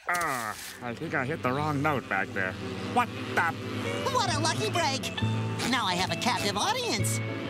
I think I hit the wrong note back there. What the? What a lucky break! Now I have a captive audience.